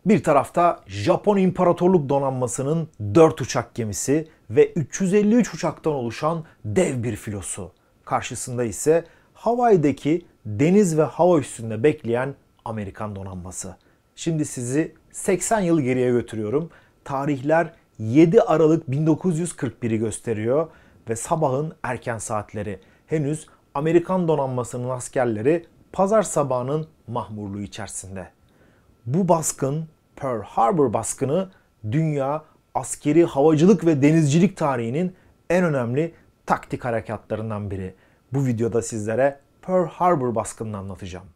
Bir tarafta Japon İmparatorluk Donanması'nın 4 uçak gemisi ve 353 uçaktan oluşan dev bir filosu. Karşısında ise Hawaii'deki deniz ve hava üstünde bekleyen Amerikan donanması. Şimdi sizi 80 yıl geriye götürüyorum. Tarihler 7 Aralık 1941'i gösteriyor ve sabahın erken saatleri. Henüz Amerikan donanmasının askerleri pazar sabahının mahmurluğu içerisinde. Bu baskın, Pearl Harbor baskını, dünya askeri havacılık ve denizcilik tarihinin en önemli taktik harekatlarından biri. Bu videoda sizlere Pearl Harbor baskınını anlatacağım.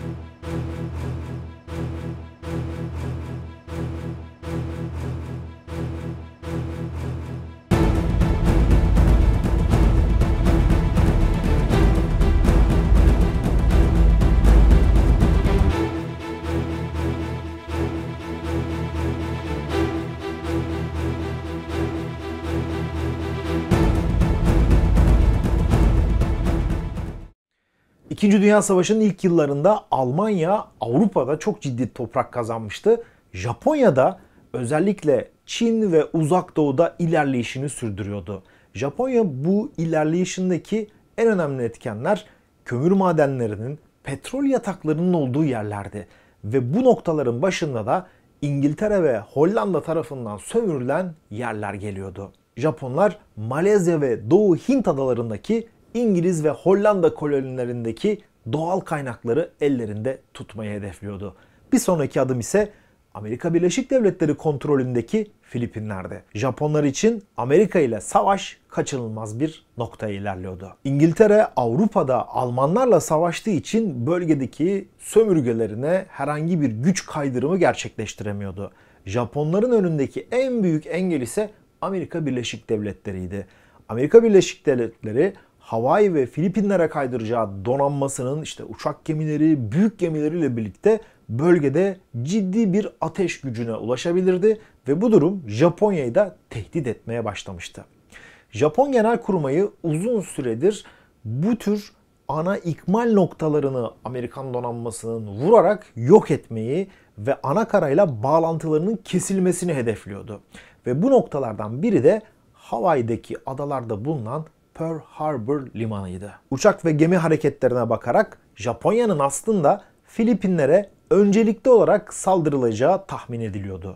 İkinci Dünya Savaşı'nın ilk yıllarında Almanya Avrupa'da çok ciddi toprak kazanmıştı. Japonya'da özellikle Çin ve Uzak Doğu'da ilerleyişini sürdürüyordu. Japonya bu ilerleyişindeki en önemli etkenler kömür madenlerinin, petrol yataklarının olduğu yerlerdi. Ve bu noktaların başında da İngiltere ve Hollanda tarafından sömürülen yerler geliyordu. Japonlar Malezya ve Doğu Hint adalarındaki İngiliz ve Hollanda kolonilerindeki doğal kaynakları ellerinde tutmayı hedefliyordu. Bir sonraki adım ise Amerika Birleşik Devletleri kontrolündeki Filipinler'de. Japonlar için Amerika ile savaş kaçınılmaz bir noktaya ilerliyordu. İngiltere Avrupa'da Almanlarla savaştığı için bölgedeki sömürgelerine herhangi bir güç kaydırımı gerçekleştiremiyordu. Japonların önündeki en büyük engel ise Amerika Birleşik Devletleri'ydi. Amerika Birleşik Devletleri Hawaii ve Filipinlere kaydıracağı donanmasının uçak gemileri, büyük gemileriyle birlikte bölgede ciddi bir ateş gücüne ulaşabilirdi ve bu durum Japonya'yı da tehdit etmeye başlamıştı. Japon Genelkurmayı uzun süredir bu tür ana ikmal noktalarını Amerikan donanmasının vurarak yok etmeyi ve ana karayla bağlantılarının kesilmesini hedefliyordu. Ve bu noktalardan biri de Hawaii'deki adalarda bulunan Pearl Harbor limanıydı. Uçak ve gemi hareketlerine bakarak Japonya'nın aslında Filipinlere öncelikli olarak saldırılacağı tahmin ediliyordu.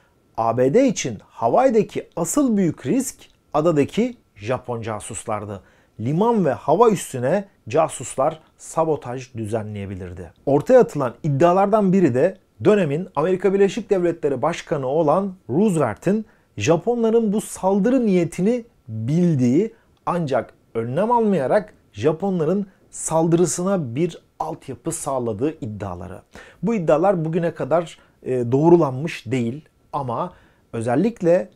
ABD için Hawaii'deki asıl büyük risk adadaki Japon casuslardı. Liman ve hava üssüne casuslar sabotaj düzenleyebilirdi. Ortaya atılan iddialardan biri de dönemin Amerika Birleşik Devletleri Başkanı olan Roosevelt'in Japonların bu saldırı niyetini bildiği ancak önlem almayarak Japonların saldırısına bir altyapı sağladığı iddiaları. Bu iddialar bugüne kadar doğrulanmış değil ama özellikle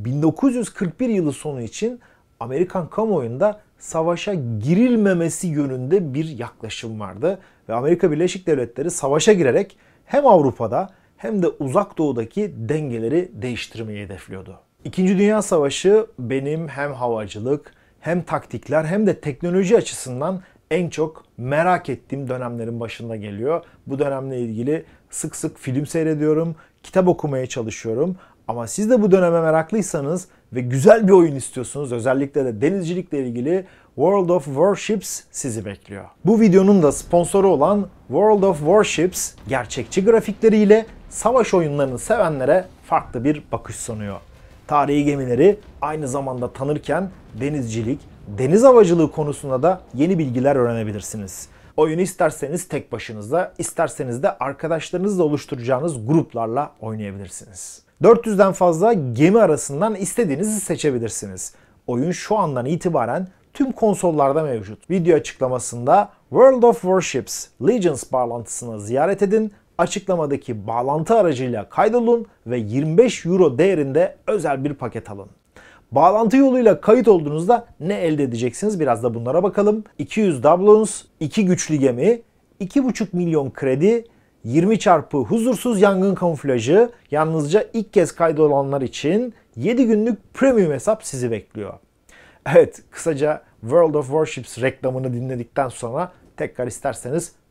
1941 yılı sonu için Amerikan kamuoyunda savaşa girilmemesi yönünde bir yaklaşım vardı. Ve Amerika Birleşik Devletleri savaşa girerek hem Avrupa'da hem de Uzak Doğu'daki dengeleri değiştirmeyi hedefliyordu. İkinci Dünya Savaşı benim hem havacılık hem taktikler hem de teknoloji açısından en çok merak ettiğim dönemlerin başında geliyor. Bu dönemle ilgili sık sık film seyrediyorum, kitap okumaya çalışıyorum. Ama siz de bu döneme meraklıysanız ve güzel bir oyun istiyorsunuz, özellikle de denizcilikle ilgili World of Warships sizi bekliyor. Bu videonun da sponsoru olan World of Warships gerçekçi grafikleriyle savaş oyunlarını sevenlere farklı bir bakış sunuyor. Tarihi gemileri aynı zamanda tanırken denizcilik, deniz havacılığı konusunda da yeni bilgiler öğrenebilirsiniz. Oyunu isterseniz tek başınıza, isterseniz de arkadaşlarınızla oluşturacağınız gruplarla oynayabilirsiniz. 400'den fazla gemi arasından istediğinizi seçebilirsiniz. Oyun şu andan itibaren tüm konsollarda mevcut. Video açıklamasında World of Warships Legends bağlantısını ziyaret edin. Açıklamadaki bağlantı aracıyla kaydolun ve 25 euro değerinde özel bir paket alın. Bağlantı yoluyla kayıt olduğunuzda ne elde edeceksiniz? Biraz da bunlara bakalım. 200 doubloons, 2 güçlü gemi, 2,5 milyon kredi, 20 çarpı huzursuz yangın kamuflajı, yalnızca ilk kez kaydolanlar için 7 günlük premium hesap sizi bekliyor. Evet, kısaca World of Warships reklamını dinledikten sonra tekrar isterseniz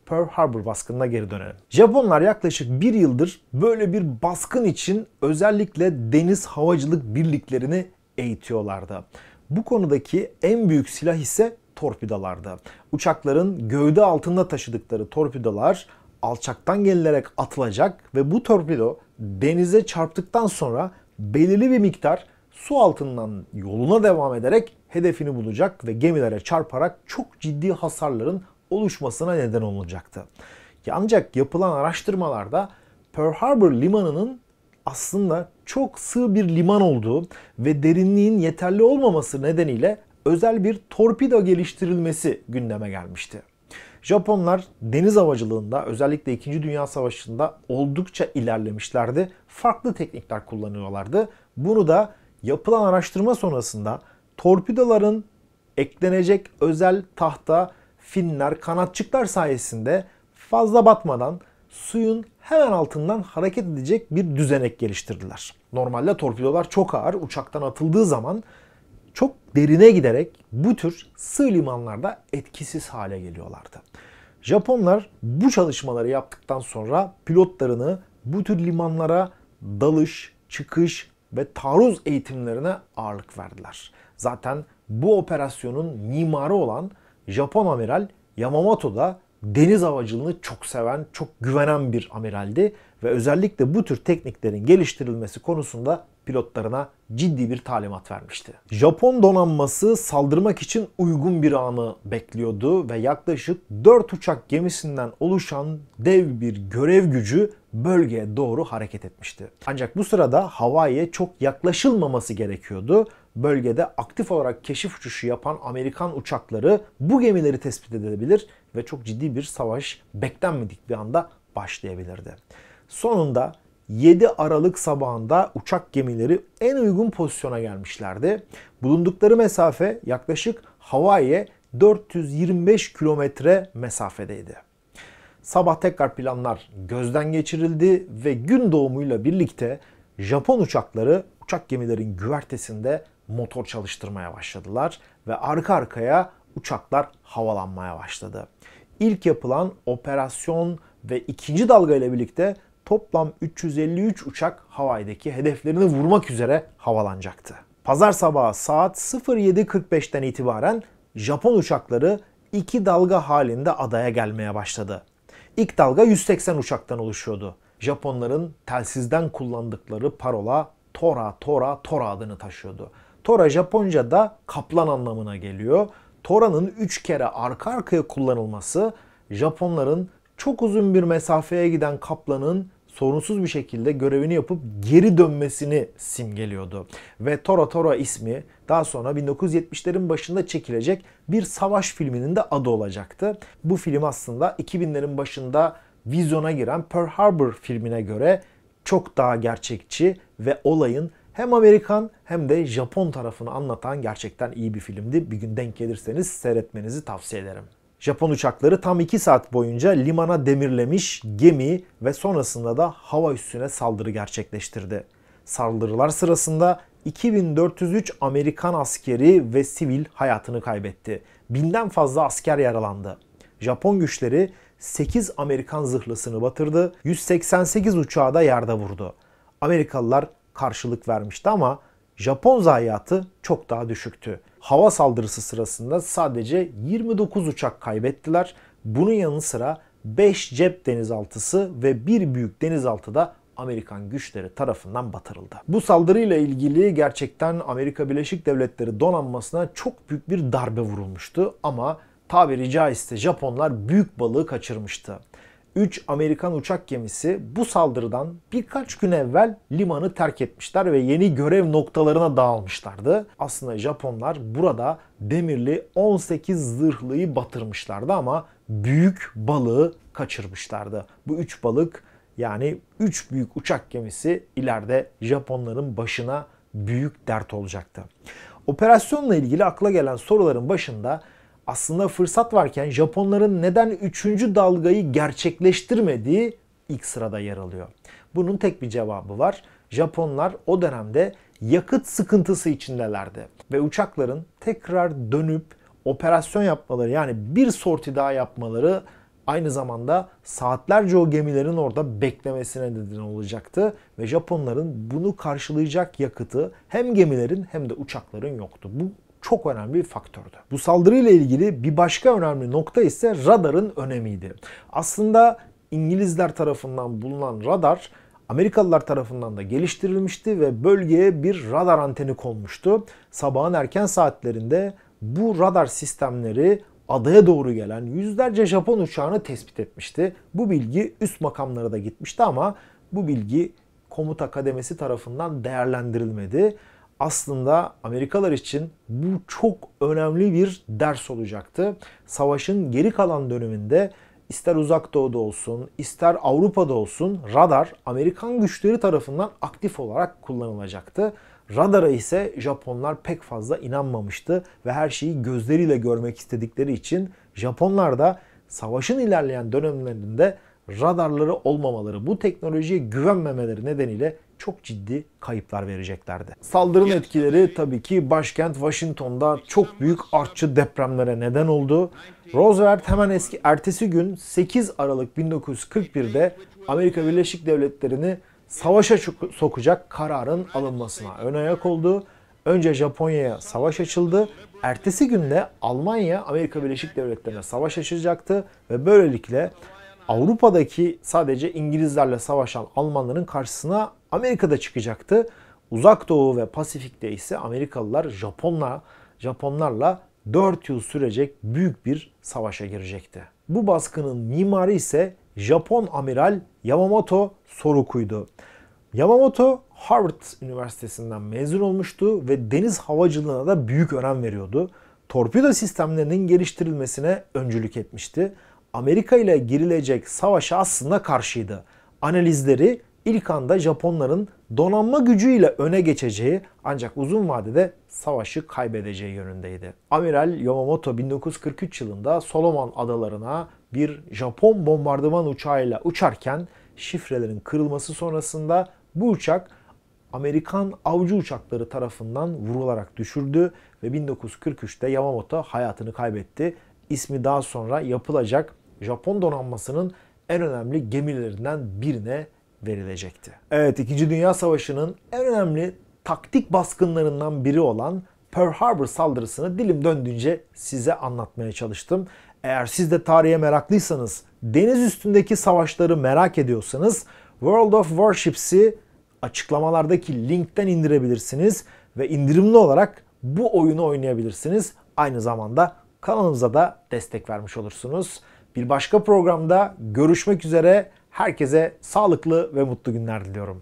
Pearl Harbor baskınına geri dönelim. Japonlar yaklaşık bir yıldır böyle bir baskın için özellikle deniz havacılık birliklerini eğitiyorlardı. Bu konudaki en büyük silah ise torpidolardı. Uçakların gövde altında taşıdıkları torpidolar alçaktan gelinerek atılacak ve bu torpido denize çarptıktan sonra belirli bir miktar su altından yoluna devam ederek hedefini bulacak ve gemilere çarparak çok ciddi hasarların oluşmasına neden olacaktı. Ancak yapılan araştırmalarda Pearl Harbor limanının aslında çok sığ bir liman olduğu ve derinliğin yeterli olmaması nedeniyle özel bir torpido geliştirilmesi gündeme gelmişti. Japonlar deniz havacılığında özellikle 2. Dünya Savaşı'nda oldukça ilerlemişlerdi. Farklı teknikler kullanıyorlardı. Bunu da yapılan araştırma sonrasında torpidoların eklenecek özel tahta, finler, kanatçıklar sayesinde fazla batmadan suyun hemen altından hareket edecek bir düzenek geliştirdiler. Normalde torpidolar çok ağır, uçaktan atıldığı zaman çok derine giderek bu tür sığ limanlarda etkisiz hale geliyorlardı. Japonlar bu çalışmaları yaptıktan sonra pilotlarını bu tür limanlara dalış, çıkış ve taarruz eğitimlerine ağırlık verdiler. Zaten bu operasyonun mimarı olan Japon amiral Yamamoto da deniz havacılığını çok seven, çok güvenen bir amiraldi ve özellikle bu tür tekniklerin geliştirilmesi konusunda pilotlarına ciddi bir talimat vermişti. Japon donanması saldırmak için uygun bir anı bekliyordu ve yaklaşık 4 uçak gemisinden oluşan dev bir görev gücü bölgeye doğru hareket etmişti. Ancak bu sırada Hawaii'ye çok yaklaşılmaması gerekiyordu. Bölgede aktif olarak keşif uçuşu yapan Amerikan uçakları bu gemileri tespit edebilir ve çok ciddi bir savaş beklenmedik bir anda başlayabilirdi. Sonunda 7 Aralık sabahında uçak gemileri en uygun pozisyona gelmişlerdi. Bulundukları mesafe yaklaşık Hawaii'ye 425 kilometre mesafedeydi. Sabah tekrar planlar gözden geçirildi ve gün doğumuyla birlikte Japon uçakları uçak gemilerin güvertesinde motor çalıştırmaya başladılar ve arka arkaya uçaklar havalanmaya başladı. İlk yapılan operasyon ve ikinci dalga ile birlikte toplam 353 uçak Hawaii'deki hedeflerini vurmak üzere havalanacaktı. Pazar sabahı saat 07.45'ten itibaren Japon uçakları iki dalga halinde adaya gelmeye başladı. İlk dalga 180 uçaktan oluşuyordu. Japonların telsizden kullandıkları parola Tora Tora Tora adını taşıyordu. Tora Japonca'da kaplan anlamına geliyor. Tora'nın 3 kere arka arkaya kullanılması Japonların çok uzun bir mesafeye giden kaplanın sorunsuz bir şekilde görevini yapıp geri dönmesini simgeliyordu. Ve Tora Tora ismi daha sonra 1970'lerin başında çekilecek bir savaş filminin de adı olacaktı. Bu film aslında 2000'lerin başında vizyona giren Pearl Harbor filmine göre çok daha gerçekçi ve olayın hem Amerikan hem de Japon tarafını anlatan gerçekten iyi bir filmdi. Bir gün denk gelirseniz seyretmenizi tavsiye ederim. Japon uçakları tam 2 saat boyunca limana demirlemiş gemi ve sonrasında da hava üssüne saldırı gerçekleştirdi. Saldırılar sırasında 2403 Amerikan askeri ve sivil hayatını kaybetti. 1000'den fazla asker yaralandı. Japon güçleri 8 Amerikan zırhlısını batırdı, 188 uçağı da yerde vurdu. Amerikalılar karşılık vermişti ama Japon zayiatı çok daha düşüktü. Hava saldırısı sırasında sadece 29 uçak kaybettiler. Bunun yanı sıra 5 cep denizaltısı ve bir büyük denizaltı da Amerikan güçleri tarafından batırıldı. Bu saldırıyla ilgili gerçekten Amerika Birleşik Devletleri donanmasına çok büyük bir darbe vurulmuştu ama tabiri caizse Japonlar büyük balığı kaçırmıştı. 3 Amerikan uçak gemisi bu saldırıdan birkaç gün evvel limanı terk etmişler ve yeni görev noktalarına dağılmışlardı. Aslında Japonlar burada demirli 18 zırhlıyı batırmışlardı ama büyük balığı kaçırmışlardı. Bu 3 balık yani 3 büyük uçak gemisi ileride Japonların başına büyük dert olacaktı. Operasyonla ilgili akla gelen soruların başında aslında fırsat varken Japonların neden 3. dalgayı gerçekleştirmediği ilk sırada yer alıyor. Bunun tek bir cevabı var. Japonlar o dönemde yakıt sıkıntısı içindelerdi. Ve uçakların tekrar dönüp operasyon yapmaları yani bir sorti daha yapmaları aynı zamanda saatlerce o gemilerin orada beklemesine neden olacaktı ve Japonların bunu karşılayacak yakıtı hem gemilerin hem de uçakların yoktu. Bu çok önemli bir faktördü. Bu saldırıyla ilgili bir başka önemli nokta ise radarın önemiydi. Aslında İngilizler tarafından bulunan radar Amerikalılar tarafından da geliştirilmişti ve bölgeye bir radar anteni konmuştu. Sabahın erken saatlerinde bu radar sistemleri adaya doğru gelen yüzlerce Japon uçağını tespit etmişti. Bu bilgi üst makamlara da gitmişti ama bu bilgi komuta kademesi tarafından değerlendirilmedi. Aslında Amerikalılar için bu çok önemli bir ders olacaktı. Savaşın geri kalan döneminde ister Uzak Doğu'da olsun, ister Avrupa'da olsun radar Amerikan güçleri tarafından aktif olarak kullanılacaktı. Radara ise Japonlar pek fazla inanmamıştı ve her şeyi gözleriyle görmek istedikleri için Japonlar da savaşın ilerleyen dönemlerinde radarları olmamaları, bu teknolojiye güvenmemeleri nedeniyle çok ciddi kayıplar vereceklerdi. Saldırının etkileri tabii ki başkent Washington'da çok büyük artçı depremlere neden oldu. Roosevelt hemen ertesi gün 8 Aralık 1941'de Amerika Birleşik Devletleri'ni savaşa sokacak kararın alınmasına ön ayak oldu. Önce Japonya'ya savaş açıldı. Ertesi günde Almanya Amerika Birleşik Devletleri'ne savaş açacaktı ve böylelikle Avrupa'daki sadece İngilizlerle savaşan Almanların karşısına Amerika'da çıkacaktı. Uzak Doğu ve Pasifik'te ise Amerikalılar Japonlarla 4 yıl sürecek büyük bir savaşa girecekti. Bu baskının mimarı ise Japon amiral Yamamoto Soruku'ydu. Yamamoto Harvard Üniversitesi'nden mezun olmuştu ve deniz havacılığına da büyük önem veriyordu. Torpido sistemlerinin geliştirilmesine öncülük etmişti. Amerika ile girilecek savaşa aslında karşıydı. Analizleri ilk anda Japonların donanma gücüyle öne geçeceği ancak uzun vadede savaşı kaybedeceği yönündeydi. Amiral Yamamoto 1943 yılında Solomon Adalarına bir Japon bombardıman uçağıyla uçarken şifrelerin kırılması sonrasında bu uçak Amerikan avcı uçakları tarafından vurularak düşürdü ve 1943'te Yamamoto hayatını kaybetti. İsmi daha sonra yapılacak Japon donanmasının en önemli gemilerinden birine verilecekti. Evet, 2. Dünya Savaşı'nın en önemli taktik baskınlarından biri olan Pearl Harbor saldırısını dilim döndüğünce size anlatmaya çalıştım. Eğer siz de tarihe meraklıysanız, deniz üstündeki savaşları merak ediyorsanız World of Warships'i açıklamalardaki linkten indirebilirsiniz ve indirimli olarak bu oyunu oynayabilirsiniz. Aynı zamanda kanalımıza da destek vermiş olursunuz. Bir başka programda görüşmek üzere. Herkese sağlıklı ve mutlu günler diliyorum.